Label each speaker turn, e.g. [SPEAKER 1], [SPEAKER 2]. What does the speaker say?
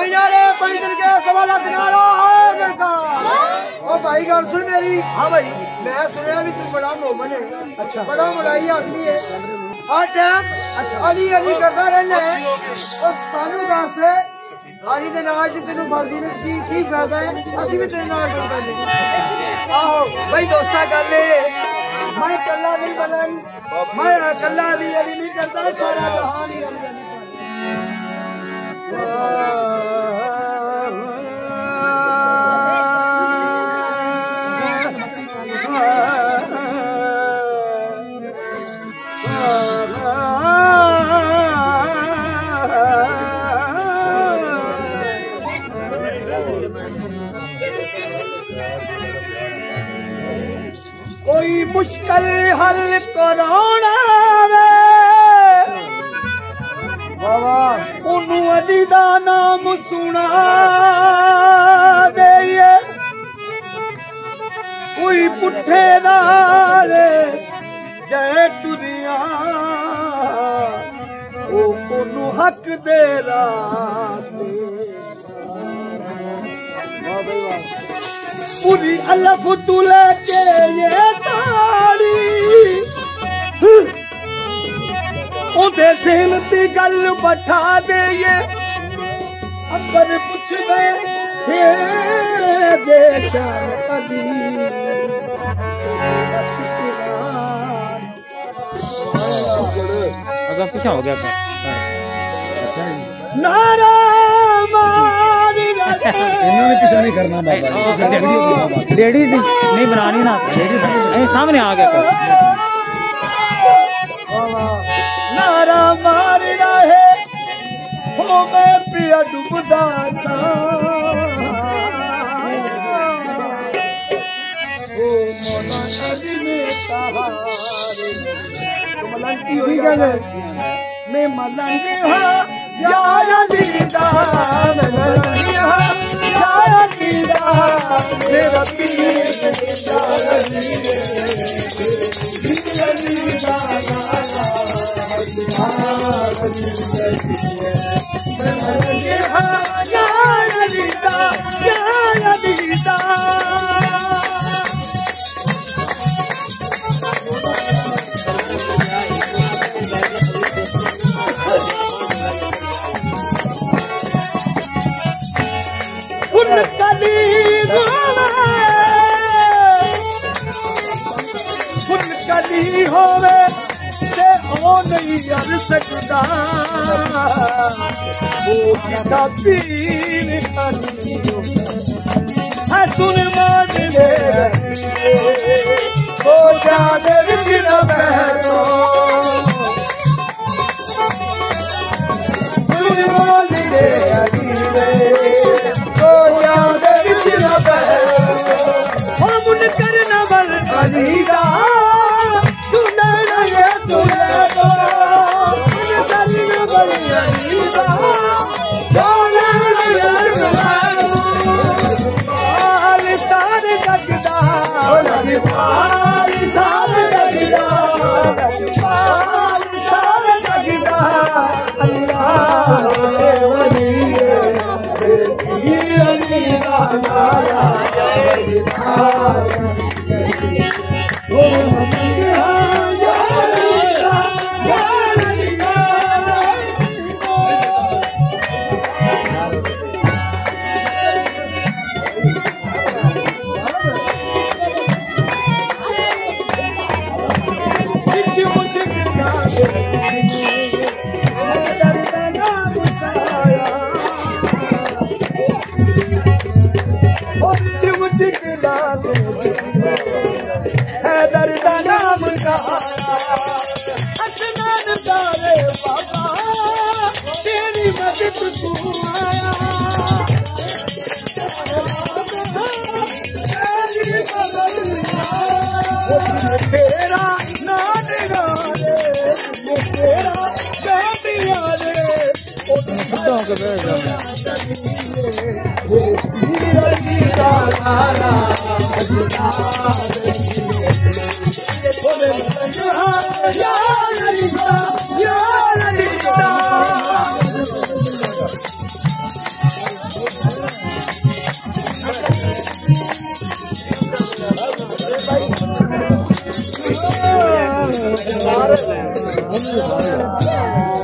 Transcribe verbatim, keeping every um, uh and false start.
[SPEAKER 1] कोई ना रे कोई दिन के सवा लाख नारा है दिन का। ओ भाई गल सुन मेरी। हाँ भाई मैं सुनया भी तू बड़ा मोमन है। अच्छा बड़ा मुलाई आदमी है हर टाइम। अच्छा अली अली करता रहना है और सानू दस अली दे नाल च तेनू फलदी ने की की फायदा है असि भी तेरे नाल करदा नहीं। आहो भाई दोस्ता गल है मैं कल्ला नहीं बनाई मैं कल्ला अली अली नहीं करता सारा जहान ही अली अली कोई मुश्किल हल कराना वे बाबा उन्नू अली दा नाम सुना दे कोई पुठे नारे जय टुरिया ओ उन्नू हक दे राते पूरी अल्लाह तू लेके ये तारी ओदे सेल ती गल बैठा दे ये अंबर पुछ दे हे देशान अली
[SPEAKER 2] अगर कुछ हो गया था अच्छा
[SPEAKER 1] नारा
[SPEAKER 3] इन्होंने पीछा नहीं करना बाबा
[SPEAKER 2] लेडीज नहीं बनानी ना लेडीज सामने आ गया
[SPEAKER 1] नारा मार रहे हो मैं पिया डूबदा सा ओ मोला अली ने सहारे तुम लंकी हुई गए मैं मलंग हां यार दीदा मलंग हां यार दीदा मेरा पीर यार दीदा दीदा मलंग हां यार दीदा यार दीदा कली होवे ते ओ नहीं कर सकता वो जिदा पीर कली है सुन मान ले ओ जाने विच न बैठो सुन मान ले अली रे ओ जाने विच न बैठो ओ मुन करना बल अली दा
[SPEAKER 3] ਮੈਨੂੰ